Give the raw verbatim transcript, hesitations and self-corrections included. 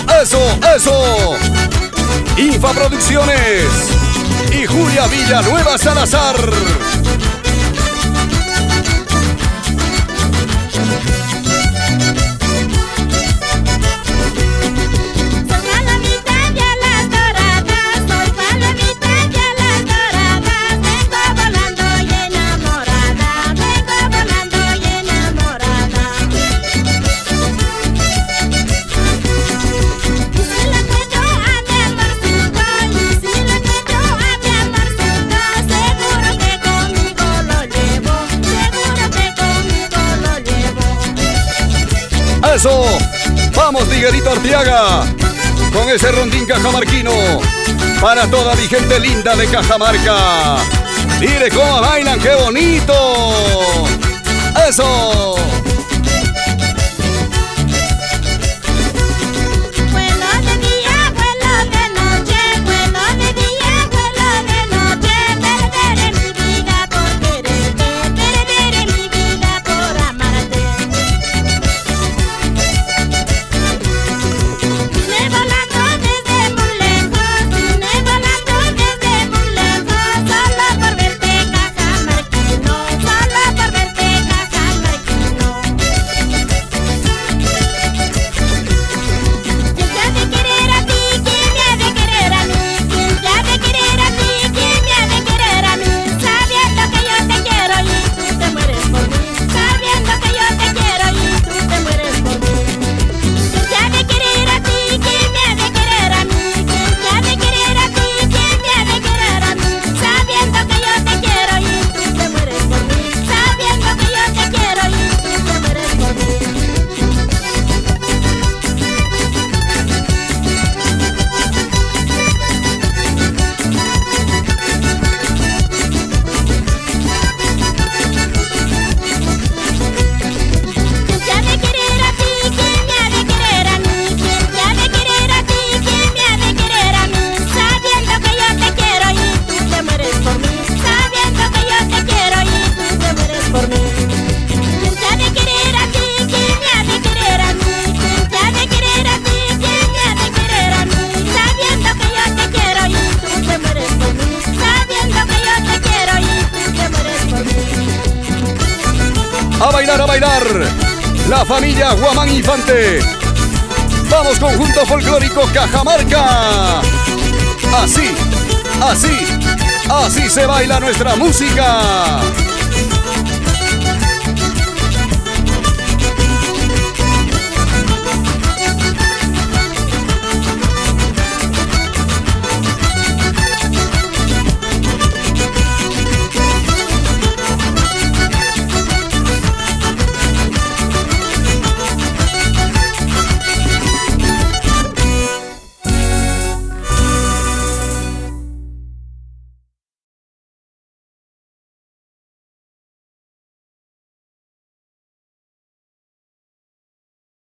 eso, eso. Infa Producciones y Julia Villanueva Salazar. Eso, vamos Miguelito Arteaga, con ese rondín cajamarquino, para toda mi gente linda de Cajamarca. Mire cómo bailan, qué bonito. Eso. A bailar, a bailar, la familia Guamán Infante. Vamos, conjunto folclórico Cajamarca. Así, así, así se baila nuestra música.